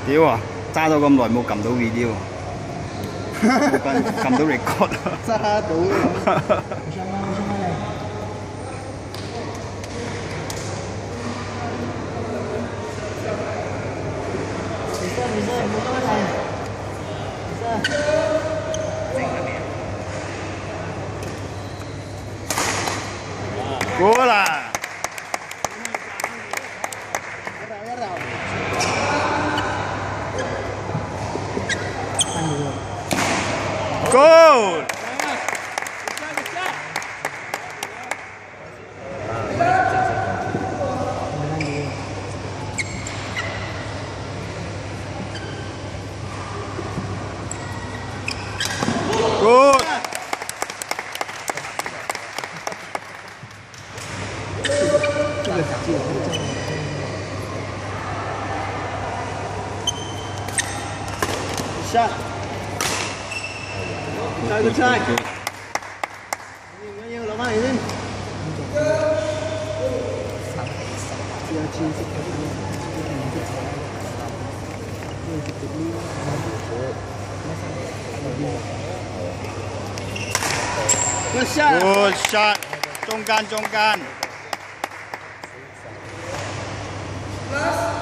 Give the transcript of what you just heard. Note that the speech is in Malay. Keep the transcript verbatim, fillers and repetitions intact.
屌啊！揸咗咁耐冇撳到 video， 冇撳撳到 record。 揸到。 過啦！ Good. Good. Shot. Try good try. Nhiều lắm này lên. Good shot. Good shot. 中間中間。